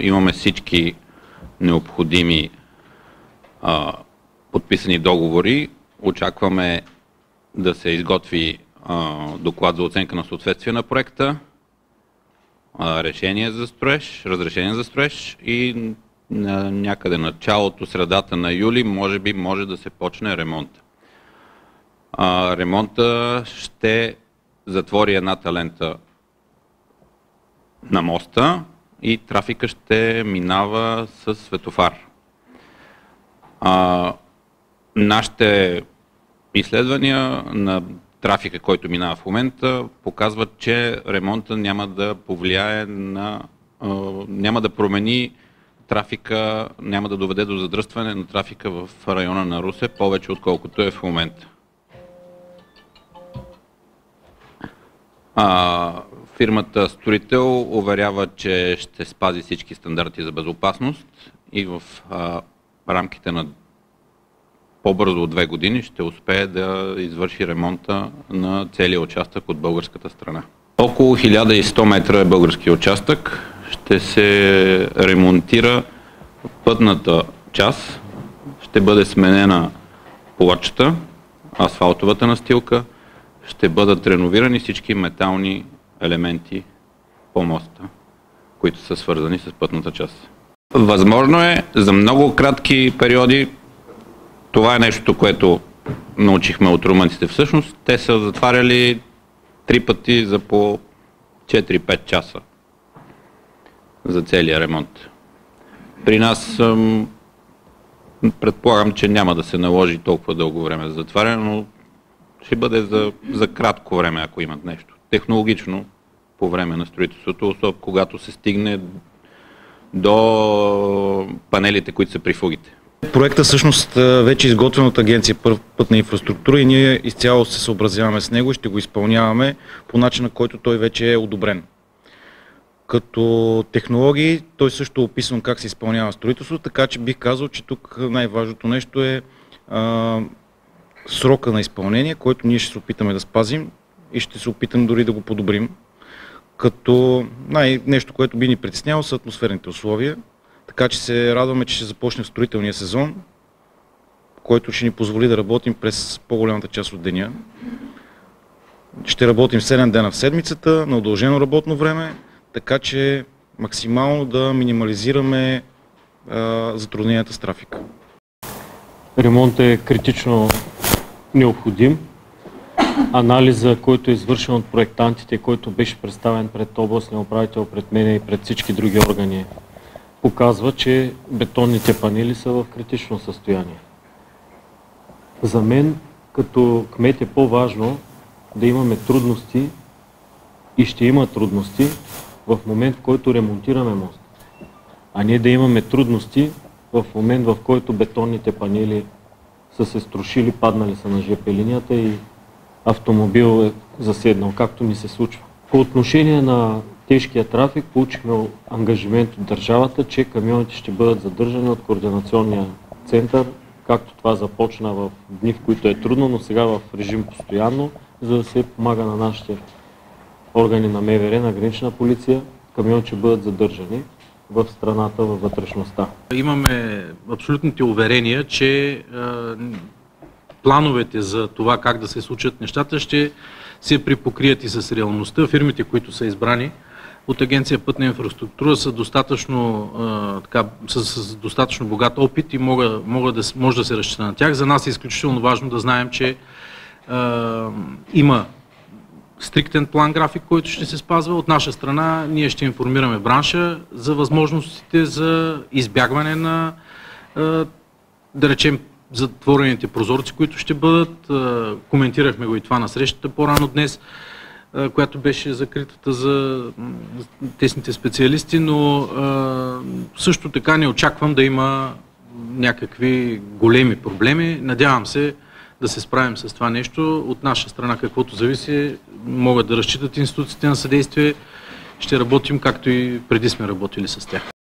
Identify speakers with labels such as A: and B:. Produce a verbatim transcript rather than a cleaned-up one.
A: имаме всички необходими а, подписани договори. Очакваме да се изготви а, доклад за оценка на съответствие на проекта, а, решение за строеж, разрешение за строеж и на някъде началото, средата на юли, може би може да се почне ремонт. А, ремонта ще затвори едната лента на моста и трафика ще минава с светофар. А, нашите изследвания на трафика, който минава в момента, показват, че ремонта няма да повлияе на, а, няма да промени трафика, няма да доведе до задръстване на трафика в района на Русе, повече отколкото е в момента. А, фирмата строител уверява, че ще спази всички стандарти за безопасност и в а, рамките на по-бързо от две години ще успее да извърши ремонта на целия участък от българската страна. Около хиляда и сто метра е български участък. Ще се ремонтира пътната част, ще бъде сменена плочата, асфалтовата настилка, ще бъдат реновирани всички метални елементи по моста, които са свързани с пътната част. Възможно е за много кратки периоди, това е нещо, което научихме от румънците всъщност, те са затваряли три пъти за по четири-пет часа за целия ремонт. При нас предполагам, че няма да се наложи толкова дълго време за затваряне, но ще бъде за, за кратко време, ако имат нещо. Технологично по време на строителството, особено когато се стигне до панелите, които са при фугите.
B: Проектът всъщност вече е изготвен от Агенция Пътна инфраструктура и ние изцяло се съобразяваме с него и ще го изпълняваме по начина, който той вече е одобрен. Като технологии, той също е описан как се изпълнява строителство, така че бих казал, че тук най-важното нещо е а, срока на изпълнение, който ние ще се опитаме да спазим и ще се опитам дори да го подобрим. Като най-нещо, което би ни притесняло, са атмосферните условия, така че се радваме, че ще започне строителния сезон, който ще ни позволи да работим през по-голямата част от деня. Ще работим седем дена в седмицата на удължено работно време, така че максимално да минимализираме а, затрудненията с трафика.
C: Ремонтът е критично необходим. Анализа, който е извършен от проектантите, който беше представен пред областния управител, пред мен и пред всички други органи, показва, че бетонните панели са в критично състояние. За мен, като кмет, е по-важно да имаме трудности и ще има трудности в момент, в който ремонтираме мост, а не да имаме трудности в момент, в който бетонните панели са се струшили, паднали са на жп линията и автомобил е заседнал, както ми се случва. По отношение на тежкия трафик получихме ангажимент от държавата, че камионите ще бъдат задържани от координационния център, както това започна в дни, в които е трудно, но сега в режим постоянно, за да се помага на нашите органи на МВР, на гранична полиция, камиони ще бъдат задържани в страната, във вътрешността.
D: Имаме абсолютните уверения, че е, плановете за това как да се случат нещата ще се припокрият и с реалността. Фирмите, които са избрани от Агенция Пътна инфраструктура, са достатъчно, е, така, с, с достатъчно богат опит и мога, мога да, може да се разчита на тях. За нас е изключително важно да знаем, че е, има стриктен план график, който ще се спазва. От наша страна ние ще информираме бранша за възможностите за избягване на, да речем, затворените прозорци, които ще бъдат. Коментирахме го и това на срещата по-рано днес, която беше закритата за тесните специалисти, но също така не очаквам да има някакви големи проблеми. Надявам се да се справим с това нещо. От наша страна, каквото зависи, могат да разчитат институциите на съдействие. Ще работим както и преди сме работили с тях.